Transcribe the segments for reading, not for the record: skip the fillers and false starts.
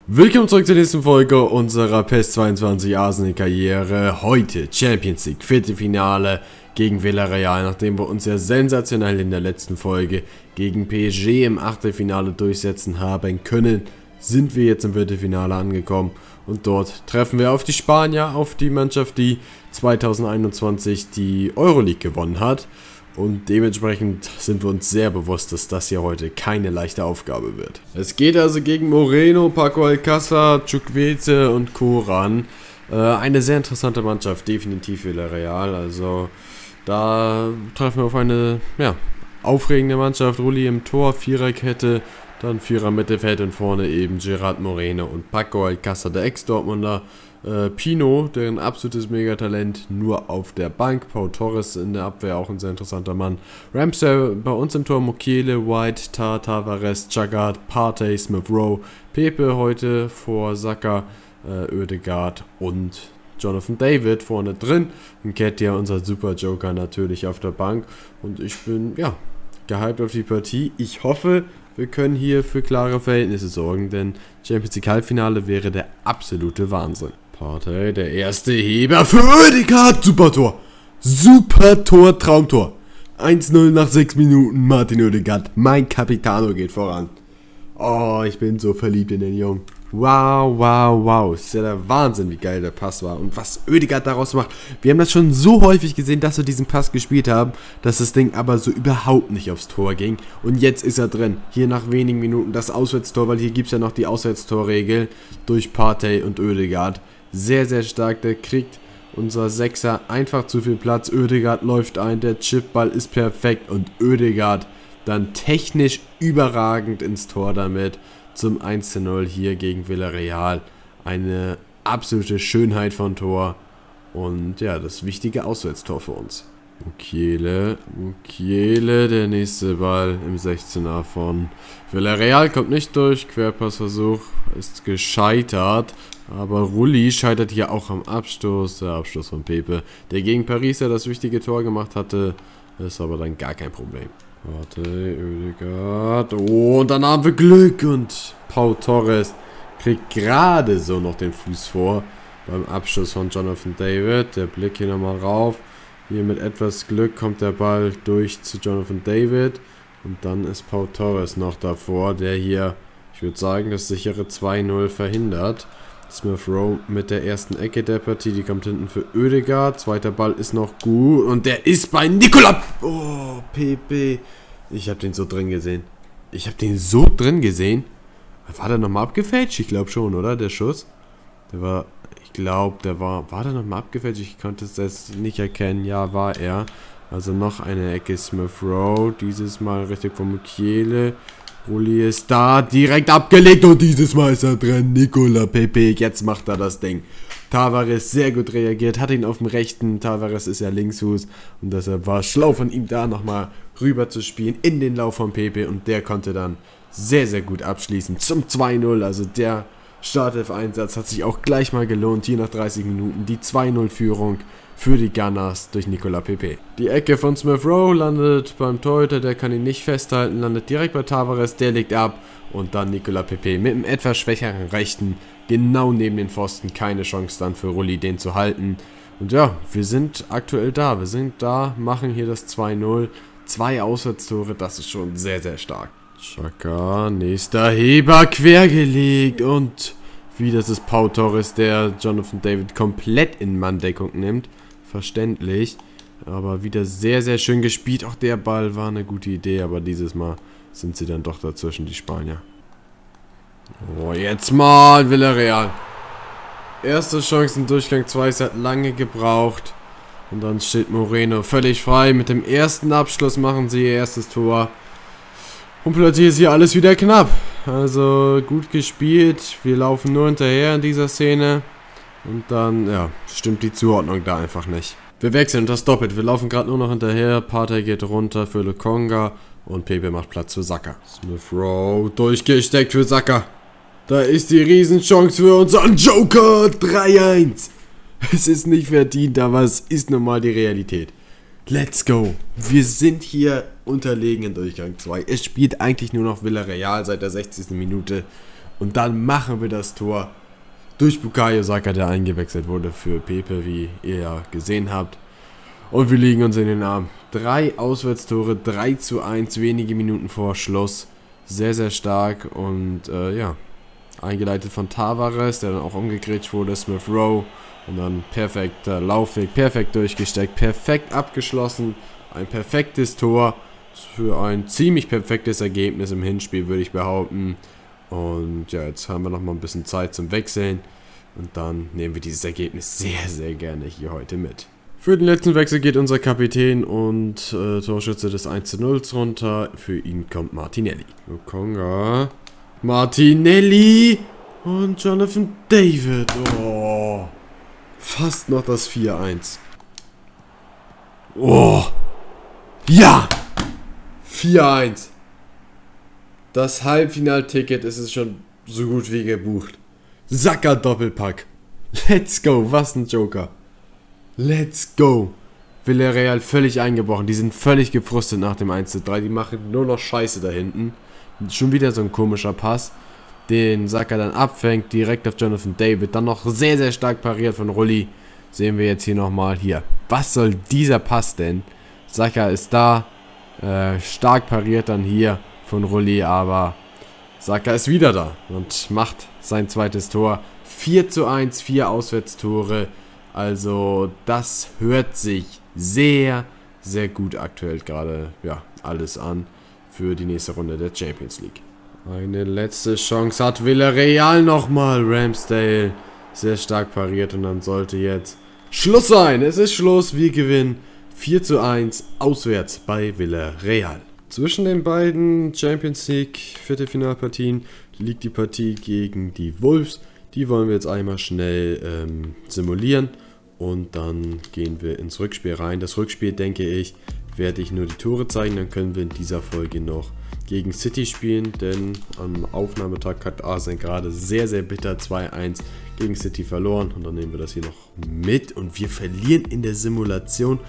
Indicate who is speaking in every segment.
Speaker 1: Willkommen zurück zur nächsten Folge unserer PES 22 Arsenal-Karriere. Heute Champions League Viertelfinale gegen Villarreal. Nachdem wir uns ja sensationell in der letzten Folge gegen PSG im Achtelfinale durchsetzen haben können, sind wir jetzt im Viertelfinale angekommen. Und dort treffen wir auf die Spanier, auf die Mannschaft, die 2021 die Euroleague gewonnen hat. Und dementsprechend sind wir uns sehr bewusst, dass das hier heute keine leichte Aufgabe wird. Es geht also gegen Moreno, Paco Alcácer, Chukwueze und Koran. Eine sehr interessante Mannschaft, definitiv Villarreal. Also da treffen wir auf eine aufregende Mannschaft. Rulli im Tor, Viererkette, dann Vierer Mittelfeld und vorne eben Gerard Moreno und Paco Alcácer, der Ex-Dortmunder. Pino, deren absolutes Megatalent, nur auf der Bank. Pau Torres in der Abwehr, auch ein sehr interessanter Mann. Ramsey bei uns im Tor, Mukiele, White, Tavares, Jagard, Partey, Smith Rowe, Pepe heute vor Saka, Oedegaard und Jonathan David vorne drin. Nketiah, unser Super Joker, natürlich auf der Bank. Und ich bin, gehypt auf die Partie. Ich hoffe, wir können hier für klare Verhältnisse sorgen, denn Champions League Halbfinale wäre der absolute Wahnsinn. Partey, der erste Heber für Oedegaard. Super Tor. Super Tor, Traumtor. 1-0 nach 6 Minuten. Martin Oedegaard, mein Capitano, geht voran. Oh, ich bin so verliebt in den Jungen. Wow, wow, wow. Ist ja der Wahnsinn, wie geil der Pass war. Und was Oedegaard daraus macht. Wir haben das schon so häufig gesehen, dass wir diesen Pass gespielt haben, dass das Ding aber so überhaupt nicht aufs Tor ging. Und jetzt ist er drin. Hier nach wenigen Minuten das Auswärtstor, weil hier gibt es ja noch die Auswärtstorregel durch Partey und Oedegaard. Sehr, sehr stark. Der kriegt unser Sechser einfach zu viel Platz. Oedegaard läuft ein. Der Chipball ist perfekt. Und Oedegaard dann technisch überragend ins Tor damit. Zum 1:0 hier gegen Villarreal. Eine absolute Schönheit von Tor. Und ja, das wichtige Auswärtstor für uns. Mukiele, der nächste Ball im 16er von Villarreal. Kommt nicht durch. Querpassversuch ist gescheitert. Aber Rulli scheitert hier auch am Abstoß. Der Abstoß von Pepe, der gegen Paris ja das wichtige Tor gemacht hatte. Ist aber dann gar kein Problem. Warte, Oedegaard. Oh, und dann haben wir Glück. Und Pau Torres kriegt gerade so noch den Fuß vor beim Abschluss von Jonathan David. Der Blick hier nochmal rauf. Hier mit etwas Glück kommt der Ball durch zu Jonathan David. Und dann ist Pau Torres noch davor, der hier, ich würde sagen, das sichere 2:0 verhindert. Smith Rowe mit der ersten Ecke der Partie, die kommt hinten für Oedegaard. Zweiter Ball ist noch gut und der ist bei Nicola. Oh, Pepe. Ich habe den so drin gesehen. War der nochmal abgefälscht? Ich glaube schon, oder? Der Schuss. War der nochmal abgefälscht? Ich konnte es jetzt nicht erkennen. Ja, war er. Also noch eine Ecke Smith Rowe. Dieses Mal richtig von Mukiele. Rulli ist da, direkt abgelegt und dieses Mal ist er drin. Nicola Pepe, jetzt macht er das Ding. Tavares sehr gut reagiert, hat ihn auf dem rechten. Tavares ist ja Linksfuß und deshalb war schlau von ihm da nochmal rüber zu spielen in den Lauf von Pepe und der konnte dann sehr, sehr gut abschließen zum 2:0. Also der Startelf-Einsatz hat sich auch gleich mal gelohnt. Hier nach 30 Minuten die 2:0-Führung für die Gunners durch Nicola Pepe. Die Ecke von Smith Rowe landet beim Torhüter, der kann ihn nicht festhalten, landet direkt bei Tavares, der legt ab und dann Nicola Pepe mit einem etwas schwächeren Rechten, genau neben den Pfosten, keine Chance dann für Rulli, den zu halten. Und ja, wir sind aktuell da, machen hier das 2:0, 2 Auswärtstore, das ist schon sehr, sehr stark. Xhaka, nächster Heber, quergelegt und wie das ist Pau Torres, der Jonathan David komplett in Manndeckung nimmt. Verständlich, aber wieder sehr, sehr schön gespielt. Auch der Ball war eine gute Idee, aber dieses Mal sind sie dann doch dazwischen, die Spanier. Oh, jetzt mal Villarreal. Erste Chance im Durchgang 2, es hat lange gebraucht. Und dann steht Moreno völlig frei. Mit dem ersten Abschluss machen sie ihr erstes Tor. Und plötzlich ist hier alles wieder knapp. Also gut gespielt. Wir laufen nur hinterher in dieser Szene. Und dann, stimmt die Zuordnung da einfach nicht. Wir wechseln das doppelt. Wir laufen gerade nur noch hinterher. Partey geht runter für Lokonga. Und Pepe macht Platz für Saka. Smith Rowe durchgesteckt für Saka. Da ist die Riesenchance für unseren Joker. 3:1. Es ist nicht verdient, aber es ist nun mal die Realität. Let's go. Wir sind hier unterlegen in Durchgang 2. Es spielt eigentlich nur noch Villarreal seit der 60. Minute. Und dann machen wir das Tor durch Bukayo Saka, der eingewechselt wurde für Pepe, wie ihr ja gesehen habt. Und wir liegen uns in den Arm. 3 Auswärtstore, 3:1, wenige Minuten vor Schluss. Sehr, sehr stark und ja, eingeleitet von Tavares, der dann auch umgegrätscht wurde, Smith Rowe. Und dann perfekter Laufweg, perfekt durchgesteckt, perfekt abgeschlossen. Ein perfektes Tor für ein ziemlich perfektes Ergebnis im Hinspiel, würde ich behaupten. Und ja, jetzt haben wir noch mal ein bisschen Zeit zum Wechseln. Und dann nehmen wir dieses Ergebnis sehr, sehr gerne hier heute mit. Für den letzten Wechsel geht unser Kapitän und Torschütze des 1:0 runter. Für ihn kommt Martinelli. Lokonga. Martinelli und Jonathan David. Oh. Fast noch das 4:1. Oh. Ja. 4:1. Das Halbfinalticket ist es schon so gut wie gebucht. Saka Doppelpack. Let's go. Was ein Joker. Let's go. Villarreal völlig eingebrochen. Die sind völlig gefrustet nach dem 1:3. Die machen nur noch Scheiße da hinten. Schon wieder so ein komischer Pass, den Saka dann abfängt, direkt auf Jonathan David. Dann noch sehr, sehr stark pariert von Rulli. Sehen wir jetzt hier nochmal. Hier. Was soll dieser Pass denn? Saka ist da. Stark pariert dann hier von Rulli, aber Saka ist wieder da und macht sein zweites Tor. 4:1, 4 Auswärtstore. Also das hört sich sehr, sehr gut aktuell gerade ja, alles an für die nächste Runde der Champions League. Eine letzte Chance hat Villarreal nochmal. Ramsdale sehr stark pariert und dann sollte jetzt Schluss sein. Es ist Schluss, wir gewinnen 4:1 auswärts bei Villarreal. Zwischen den beiden Champions League Viertelfinalpartien liegt die Partie gegen die Wolves. Die wollen wir jetzt einmal schnell simulieren und dann gehen wir ins Rückspiel rein. Das Rückspiel, denke ich, werde ich nur die Tore zeigen. Dann können wir in dieser Folge noch gegen City spielen, denn am Aufnahmetag hat Arsenal gerade sehr, sehr bitter 2:1 gegen City verloren. Und dann nehmen wir das hier noch mit und wir verlieren in der Simulation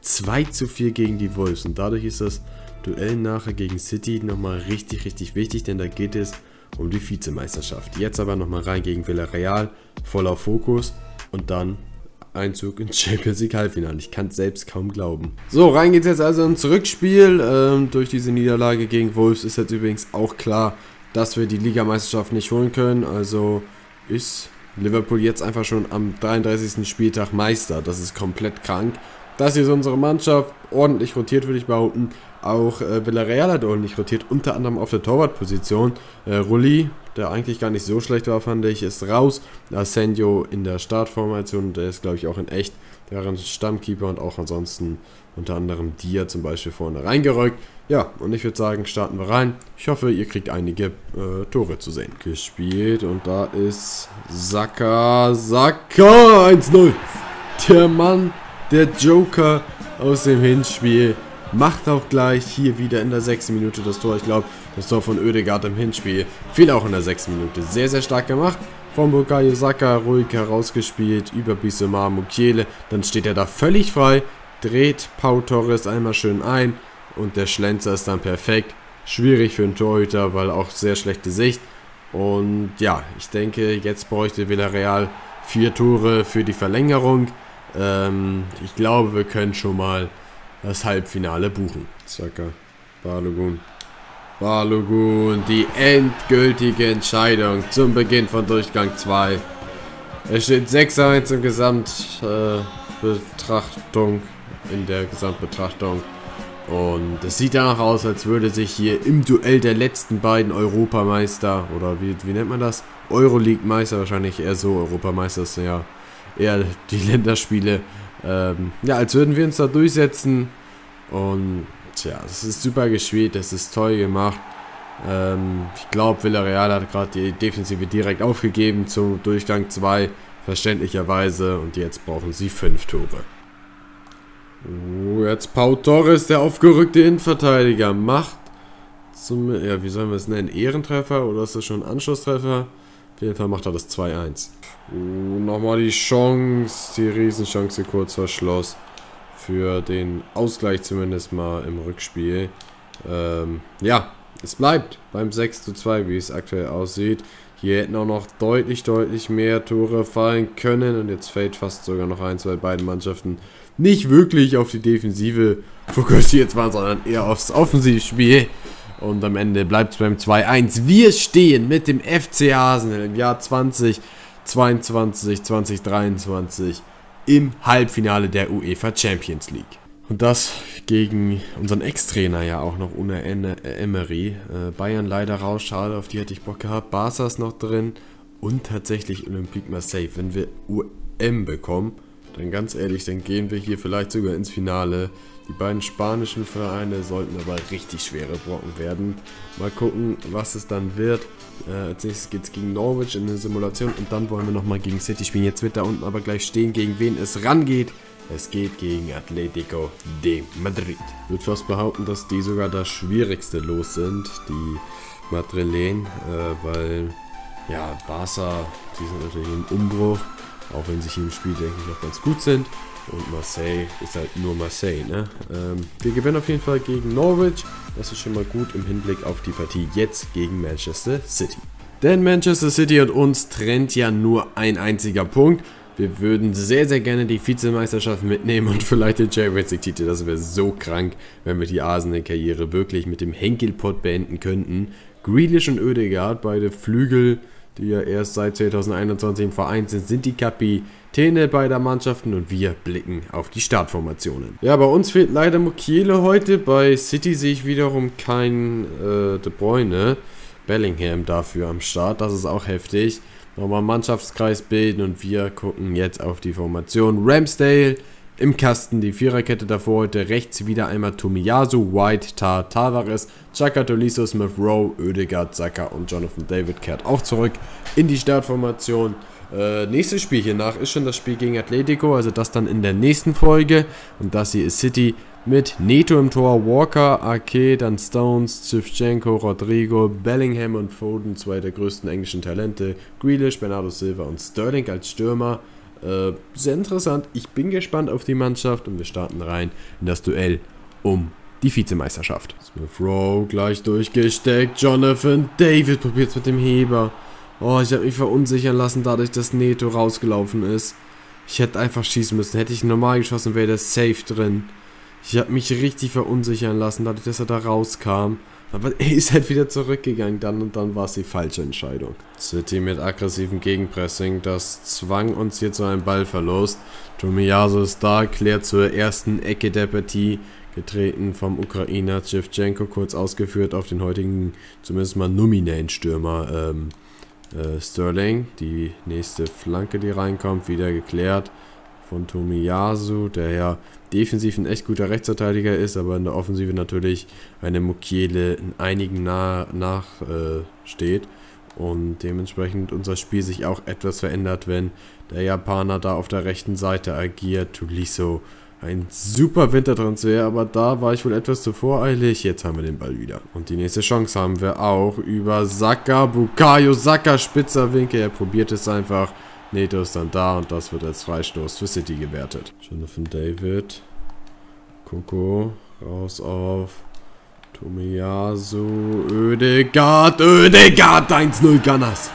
Speaker 1: 2:4 gegen die Wolves. Und dadurch ist das Duell nachher gegen City nochmal richtig, richtig wichtig, denn da geht es um die Vizemeisterschaft. Jetzt aber nochmal rein gegen Villarreal, voller Fokus und dann Einzug ins Champions League Halbfinale. Ich kann es selbst kaum glauben. So, rein geht's jetzt also ins Rückspiel. Durch diese Niederlage gegen Wolves ist jetzt übrigens auch klar, dass wir die Ligameisterschaft nicht holen können. Also ist Liverpool jetzt einfach schon am 33. Spieltag Meister. Das ist komplett krank. Das hier ist unsere Mannschaft, ordentlich rotiert, würde ich behaupten. Auch Villarreal hat ordentlich rotiert, unter anderem auf der Torwartposition. Rulli, der eigentlich gar nicht so schlecht war, fand ich, ist raus. Asenjo in der Startformation, der ist, glaube ich, auch in echt deren Stammkeeper und auch ansonsten unter anderem Dia zum Beispiel vorne reingerückt. Ja, und ich würde sagen, starten wir rein. Ich hoffe, ihr kriegt einige Tore zu sehen. Gespielt und da ist Saka 1:0. Der Mann, der Joker aus dem Hinspiel, macht auch gleich hier wieder in der 6. Minute das Tor. Ich glaube, das Tor von Ødegaard im Hinspiel fiel auch in der 6. Minute. Sehr, sehr stark gemacht. Von Bukayo Saka ruhig herausgespielt über Bissouma Mukiele. Dann steht er da völlig frei, dreht Pau Torres einmal schön ein und der Schlenzer ist dann perfekt. Schwierig für einen Torhüter, weil auch sehr schlechte Sicht. Und ja, ich denke, jetzt bräuchte Villarreal 4 Tore für die Verlängerung. Ich glaube, wir können schon mal das Halbfinale buchen. Saka, Balogun, die endgültige Entscheidung zum Beginn von Durchgang 2. Es steht 6:1 in der Gesamtbetrachtung. Und es sieht danach aus, als würde sich hier im Duell der letzten beiden Europameister, oder wie nennt man das? Euroleague-Meister, wahrscheinlich eher so, Europameister ist ja eher die Länderspiele. Ja, als würden wir uns da durchsetzen. Und tja, es ist super gespielt, es ist toll gemacht. Ich glaube, Villarreal hat gerade die Defensive direkt aufgegeben zum Durchgang 2, verständlicherweise. Und jetzt brauchen sie 5 Tore. Jetzt Pau Torres, der aufgerückte Innenverteidiger, macht zum, ja, wie sollen wir es nennen, Ehrentreffer oder ist das schon ein Anschlusstreffer? Auf jeden Fall macht er das 2:1. Nochmal die Chance, die Riesenchance kurz vor Schluss für den Ausgleich zumindest mal im Rückspiel. Ja, es bleibt beim 6:2, wie es aktuell aussieht. Hier hätten auch noch deutlich mehr Tore fallen können. Und jetzt fällt fast sogar noch eins, weil beide Mannschaften nicht wirklich auf die Defensive fokussiert waren, sondern eher aufs Offensivspiel. Und am Ende bleibt es beim 2-1. Wir stehen mit dem FC Arsenal im Jahr 2022, 2023 im Halbfinale der UEFA Champions League. Und das gegen unseren Ex-Trainer ja auch noch ohne Emery. Bayern leider raus, schade, auf die hätte ich Bock gehabt. Barca ist noch drin und tatsächlich Olympique Marseille. Wenn wir UM bekommen, dann ganz ehrlich, dann gehen wir hier vielleicht sogar ins Finale. Die beiden spanischen Vereine sollten aber richtig schwere Brocken werden. Mal gucken, was es dann wird. Als nächstes geht es gegen Norwich in eine Simulation und dann wollen wir nochmal gegen City spielen. Jetzt wird da unten aber gleich stehen, gegen wen es rangeht. Es geht gegen Atletico de Madrid. Ich würde fast behaupten, dass die sogar das schwierigste Los sind, die Madrilen, weil ja, Barca, die sind natürlich im Umbruch, auch wenn sie hier im Spiel, denke ich, noch ganz gut sind. Und Marseille ist halt nur Marseille, ne? Wir gewinnen auf jeden Fall gegen Norwich. Das ist schon mal gut im Hinblick auf die Partie jetzt gegen Manchester City. Denn Manchester City und uns trennt ja nur ein einziger Punkt. Wir würden sehr gerne die Vizemeisterschaft mitnehmen und vielleicht den Champions League Titel. Das wäre so krank, wenn wir die Arsenal-Karriere wirklich mit dem Henkelpott beenden könnten. Grealish und Ødegaard, beide Flügel, die ja erst seit 2021 im Verein sind die Kapitäne beider Mannschaften und wir blicken auf die Startformationen. Ja, bei uns fehlt leider Mukiele heute. Bei City sehe ich wiederum kein De Bruyne. Bellingham dafür am Start, das ist auch heftig. Nochmal einen Mannschaftskreis bilden und wir gucken jetzt auf die Formation. Ramsdale im Kasten, die Viererkette davor heute. Rechts wieder einmal Tomiyasu, White, Tavares, Xhaka, Tolisso, Smith Rowe, Ødegaard, Saka und Jonathan David kehrt auch zurück in die Startformation. Nächstes Spiel hier nach ist schon das Spiel gegen Atletico, also das dann in der nächsten Folge. Und das hier ist City mit Neto im Tor, Walker, Ake, dann Stones, Shevchenko, Rodrigo, Bellingham und Foden, zwei der größten englischen Talente, Grealish, Bernardo Silva und Sterling als Stürmer. Sehr interessant, ich bin gespannt auf die Mannschaft und wir starten rein in das Duell um die Vizemeisterschaft. Smith Rowe gleich durchgesteckt, Jonathan David probiert es mit dem Heber. Oh, ich habe mich verunsichern lassen, dadurch, dass Neto rausgelaufen ist. Ich hätte einfach schießen müssen. Hätte ich normal geschossen, wäre der safe drin. Ich habe mich richtig verunsichern lassen, dadurch, dass er da rauskam. Aber er ist halt wieder zurückgegangen dann und dann war es die falsche Entscheidung. City mit aggressivem Gegenpressing, das zwang uns hier zu einem Ballverlust. Tomiyasu ist da, klärt zur ersten Ecke der Partie. Getreten vom Ukrainer Shevchenko, kurz ausgeführt auf den heutigen, zumindest mal nominellen Stürmer Sterling. Die nächste Flanke, die reinkommt, wieder geklärt von Tomiyasu, der ja defensiv ein echt guter Rechtsverteidiger ist, aber in der Offensive natürlich eine Mukiele in einigen nachsteht und dementsprechend unser Spiel sich auch etwas verändert, wenn der Japaner da auf der rechten Seite agiert. Tolisso, ein super Wintertransfer, aber da war ich wohl etwas zu voreilig. Jetzt haben wir den Ball wieder. Und die nächste Chance haben wir auch über Saka, Bukayo Saka, spitzer Winkel, er probiert es einfach. Neto ist dann da und das wird als Freistoß für City gewertet. Jonathan David. Coco. Raus auf Tomiyasu. Ødegaard. 1-0 Gunners.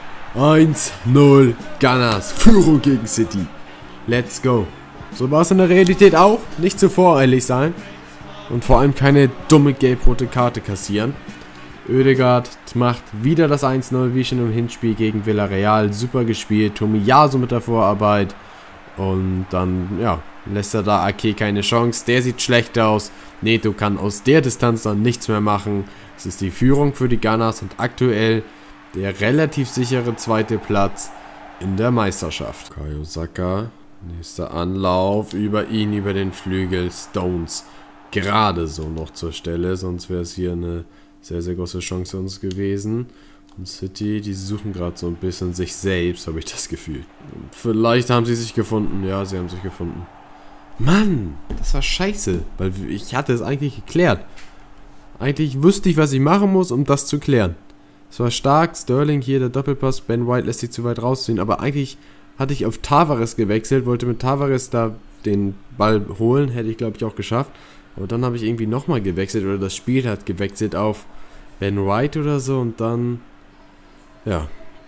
Speaker 1: 1-0 Gunners. Führung gegen City. Let's go. So war es in der Realität auch. Nicht zu voreilig sein. Und vor allem keine dumme gelb-rote Karte kassieren. Ødegaard macht wieder das 1-0, wie schon im Hinspiel gegen Villarreal. Super gespielt. Tomiyasu mit der Vorarbeit. Und dann, ja, lässt er da Ake keine Chance. Der sieht schlecht aus. Neto kann aus der Distanz dann nichts mehr machen. Es ist die Führung für die Gunners und aktuell der relativ sichere zweite Platz in der Meisterschaft. Bukayo Saka. Nächster Anlauf. Über ihn, über den Flügel. Stones gerade so noch zur Stelle. Sonst wäre es hier eine sehr große Chance für uns gewesen. Und City, die suchen gerade so ein bisschen sich selbst, habe ich das Gefühl. Und vielleicht haben sie sich gefunden. Ja, sie haben sich gefunden. Mann, das war scheiße. Weil ich hatte es eigentlich geklärt. Eigentlich wüsste ich, was ich machen muss, um das zu klären. Es war stark. Sterling hier, der Doppelpass. Ben White lässt sich zu weit rausziehen. Aber eigentlich hatte ich auf Tavares gewechselt. Wollte mit Tavares da den Ball holen. Hätte ich, glaube ich, auch geschafft. Aber dann habe ich irgendwie nochmal gewechselt, oder das Spiel hat gewechselt auf Ben White oder so und dann, ja,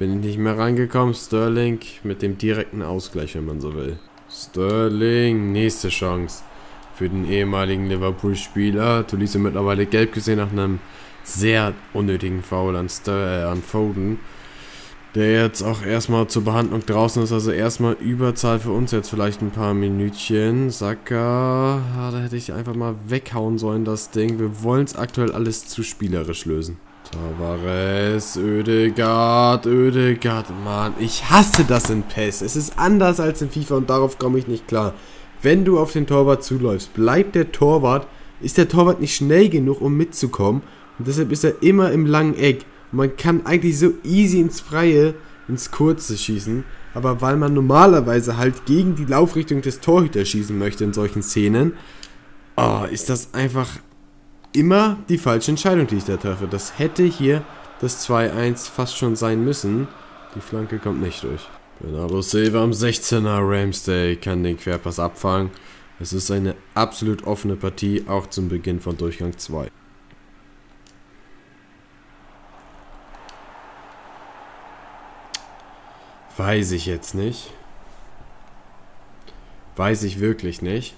Speaker 1: Bin ich nicht mehr rangekommen. Sterling mit dem direkten Ausgleich, wenn man so will. Sterling, nächste Chance für den ehemaligen Liverpool-Spieler. Tolisso mittlerweile gelb gesehen nach einem sehr unnötigen Foul an Foden. Der jetzt auch erstmal zur Behandlung draußen ist, also erstmal Überzahl für uns jetzt vielleicht ein paar Minütchen. Saka, da hätte ich einfach mal weghauen sollen, das Ding. Wir wollen es aktuell alles zu spielerisch lösen. Tavares, Ødegaard, Mann, ich hasse das in PES. Es ist anders als in FIFA und darauf komme ich nicht klar. Wenn du auf den Torwart zuläufst, ist der Torwart nicht schnell genug, um mitzukommen und deshalb ist er immer im langen Eck. Man kann eigentlich so easy ins Freie, ins Kurze schießen, aber weil man normalerweise halt gegen die Laufrichtung des Torhüters schießen möchte in solchen Szenen, ist das einfach immer die falsche Entscheidung, die ich da treffe. Das hätte hier das 2-1 fast schon sein müssen. Die Flanke kommt nicht durch. Bernardo Silva am 16er, Ramsdale kann den Querpass abfangen. Es ist eine absolut offene Partie, auch zum Beginn von Durchgang 2. Weiß ich jetzt nicht. Weiß ich wirklich nicht.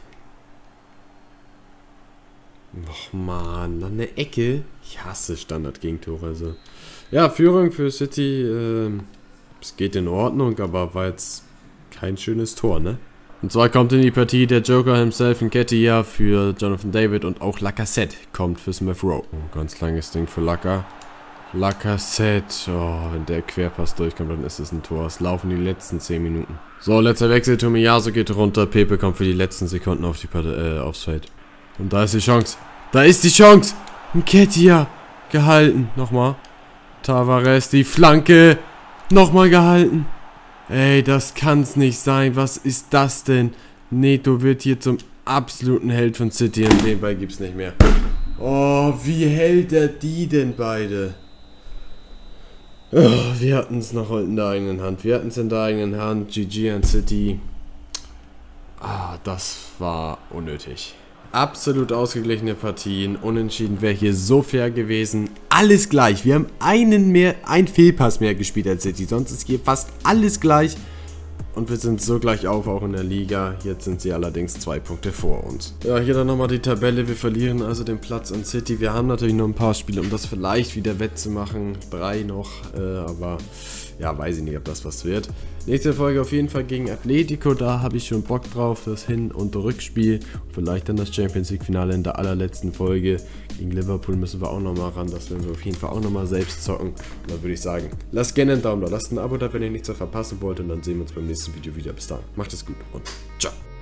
Speaker 1: Och man, noch eine Ecke. Ich hasse Standard-Gegentore. Also. Ja, Führung für City. Es geht in Ordnung, aber war jetzt kein schönes Tor, ne? Und zwar kommt in die Partie der Joker himself, Nketiah für Jonathan David und auch Lacazette kommt für Smith Rowe. Ganz langes Ding für Lacazette, wenn der Querpass durchkommt, dann ist es ein Tor. Es laufen die letzten 10 Minuten. So, letzter Wechsel, Tomiyasu geht runter, Pepe kommt für die letzten Sekunden aufs Feld. Und da ist die Chance. Da ist die Chance! Nketiah gehalten. Nochmal. Tavares, die Flanke. Nochmal gehalten. Ey, das kann's nicht sein. Was ist das denn? Neto wird hier zum absoluten Held von City und den Ball gibt's nicht mehr. Oh, wie hält er die denn beide? Oh, wir hatten es noch in der eigenen Hand. GG an City. Das war unnötig. Absolut ausgeglichene Partien. Unentschieden wäre hier so fair gewesen. Alles gleich. Wir haben einen Fehlpass mehr gespielt als City. Sonst ist hier fast alles gleich. Und wir sind so gleich auf, auch in der Liga. Jetzt sind sie allerdings 2 Punkte vor uns. Ja, hier dann nochmal die Tabelle. Wir verlieren also den Platz an City. Wir haben natürlich noch ein paar Spiele, um das vielleicht wieder wettzumachen. 3 noch, aber ja, weiß ich nicht, ob das was wird. Nächste Folge auf jeden Fall gegen Atletico. Da habe ich schon Bock drauf. Das Hin- und Rückspiel. Vielleicht dann das Champions League Finale in der allerletzten Folge. Gegen Liverpool müssen wir auch nochmal ran. Das werden wir auf jeden Fall auch nochmal selbst zocken. Und dann würde ich sagen, lasst gerne einen Daumen da, lasst ein Abo da, wenn ihr nichts mehr verpassen wollt. Und dann sehen wir uns beim nächsten Video wieder. Bis dann. Macht es gut und ciao.